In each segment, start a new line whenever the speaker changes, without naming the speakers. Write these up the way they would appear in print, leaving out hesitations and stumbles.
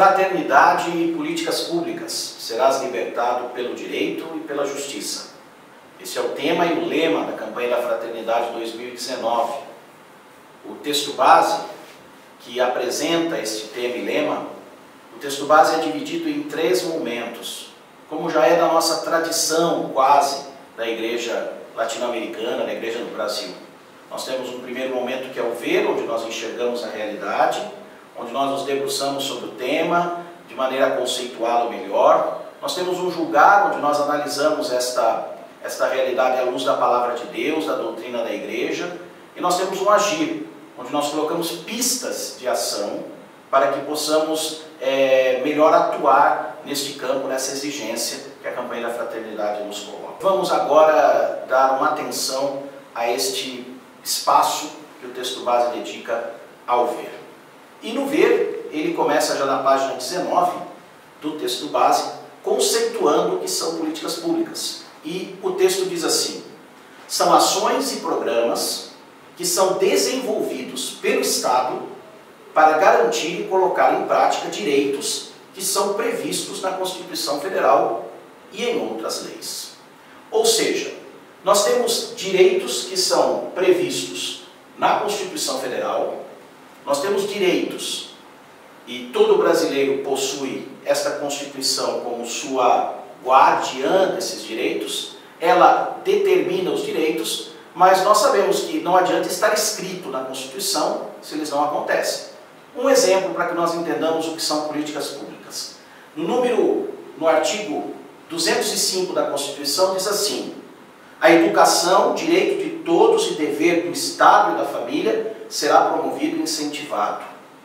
Fraternidade e políticas públicas. Serás libertado pelo direito e pela justiça. Esse é o tema e o lema da campanha da Fraternidade 2019. O texto base que apresenta este tema e lema, o texto base é dividido em 3 momentos, como já é da nossa tradição quase da igreja latino-americana, da igreja do Brasil. Nós temos um primeiro momento que é o ver, onde nós enxergamos a realidade, onde nós nos debruçamos sobre o tema, de maneira a conceituá-lo melhor. Nós temos um julgar, onde nós analisamos esta realidade à luz da palavra de Deus, da doutrina da igreja. E nós temos um agir, onde nós colocamos pistas de ação para que possamos melhor atuar neste campo, nessa exigência que a campanha da fraternidade nos coloca. Vamos agora dar uma atenção a este espaço que o texto base dedica ao ver. E no ver, ele começa já na página 19 do texto base, conceituando o que são políticas públicas. E o texto diz assim: são ações e programas que são desenvolvidos pelo Estado para garantir e colocar em prática direitos que são previstos na Constituição Federal e em outras leis. Ou seja, nós temos direitos que são previstos na Constituição Federal, nós temos direitos, e todo brasileiro possui esta Constituição como sua guardiã desses direitos, ela determina os direitos, mas nós sabemos que não adianta estar escrito na Constituição se eles não acontecem. Um exemplo para que nós entendamos o que são políticas públicas. No artigo 205 da Constituição diz assim: a educação, direito de todos e dever do Estado e da família, será promovido e incentivado.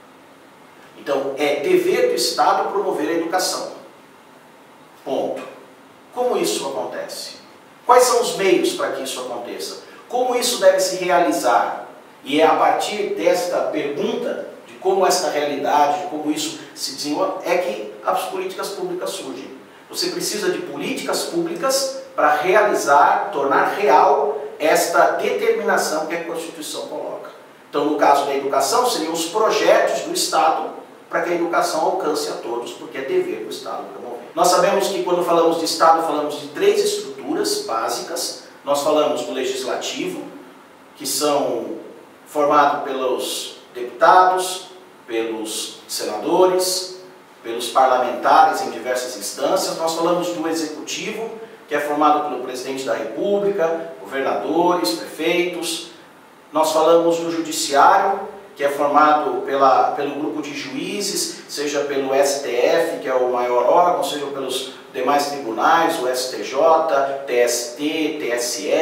Então, é dever do Estado promover a educação. Ponto. Como isso acontece? Quais são os meios para que isso aconteça? Como isso deve se realizar? E é a partir desta pergunta, de como esta realidade, de como isso se desenvolve, é que as políticas públicas surgem. Você precisa de políticas públicas para realizar, tornar real esta determinação que a Constituição coloca. Então, no caso da educação, seriam os projetos do Estado para que a educação alcance a todos, porque é dever do Estado promover. Nós sabemos que quando falamos de Estado, falamos de 3 estruturas básicas. Nós falamos do Legislativo, que são formados pelos deputados, pelos senadores, pelos parlamentares em diversas instâncias. Nós falamos do Executivo, que é formado pelo Presidente da República, governadores, prefeitos. Nós falamos do Judiciário, que é formado pelo grupo de juízes, seja pelo STF, que é o maior órgão, seja pelos demais tribunais, o STJ, TST, TSE,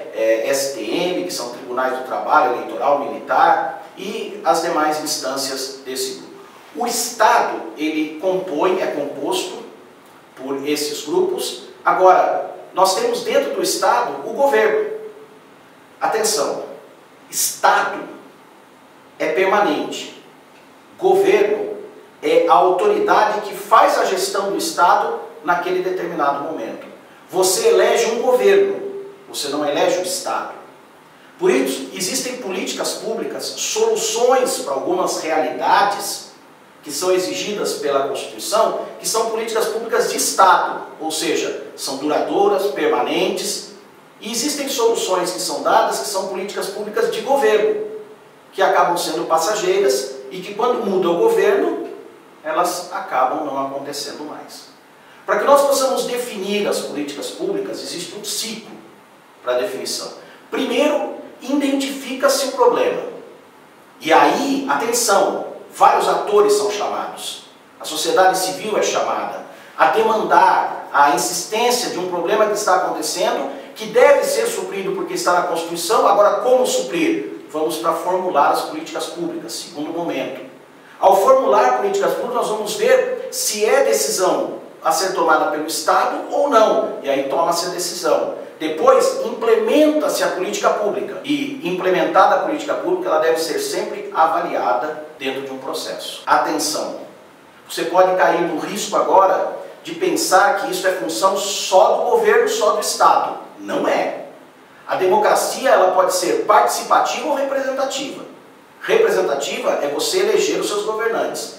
STM, que são tribunais do trabalho, eleitoral, militar, e as demais instâncias desse grupo. O Estado, ele é composto por esses grupos. Agora, nós temos dentro do Estado o governo. Atenção, Estado é permanente. Governo é a autoridade que faz a gestão do Estado naquele determinado momento. Você elege um governo, você não elege o Estado. Por isso, existem políticas públicas, soluções para algumas realidades que são exigidas pela Constituição, que são políticas públicas de Estado, ou seja, são duradouras, permanentes. E existem soluções que são dadas, que são políticas públicas de governo, que acabam sendo passageiras e que, quando muda o governo, elas acabam não acontecendo mais. Para que nós possamos definir as políticas públicas, existe um ciclo para a definição. Primeiro, identifica-se o problema. E aí, atenção, vários atores são chamados. A sociedade civil é chamada a demandar a insistência de um problema que está acontecendo, que deve ser suprido porque está na Constituição. Agora, como suprir? Vamos para formular as políticas públicas, segundo momento. Ao formular políticas públicas, nós vamos ver se é decisão a ser tomada pelo Estado ou não. E aí toma-se a decisão. Depois, implementa-se a política pública. E, implementada a política pública, ela deve ser sempre avaliada dentro de um processo. Atenção! Você pode cair no risco agora de pensar que isso é função só do governo, só do Estado. Não é. A democracia, ela pode ser participativa ou representativa. Representativa é você eleger os seus governantes.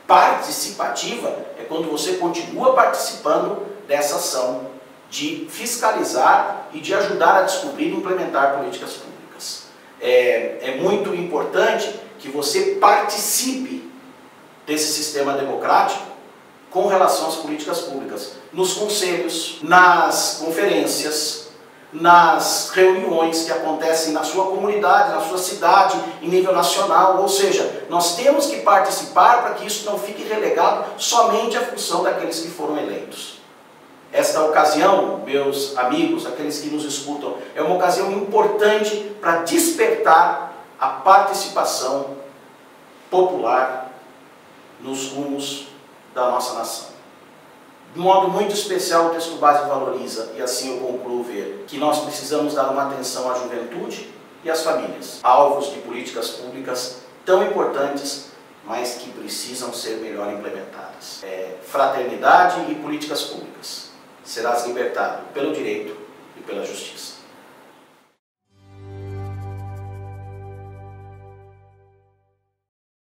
participativa é quando você continua participando dessa ação de fiscalizar e de ajudar a descobrir e implementar políticas públicas. É muito importante que você participe desse sistema democrático com relação às políticas públicas, nos conselhos, nas conferências, nas reuniões que acontecem na sua comunidade, na sua cidade, em nível nacional. Ou seja, nós temos que participar para que isso não fique relegado somente à função daqueles que foram eleitos. Esta ocasião, meus amigos, aqueles que nos escutam, é uma ocasião importante para despertar a participação popular nos rumos da nossa nação. De modo muito especial, o texto base valoriza, e assim eu concluo ver, que nós precisamos dar uma atenção à juventude e às famílias, alvos de políticas públicas tão importantes, mas que precisam ser melhor implementadas. Fraternidade e políticas públicas. Serás libertado pelo direito e pela justiça.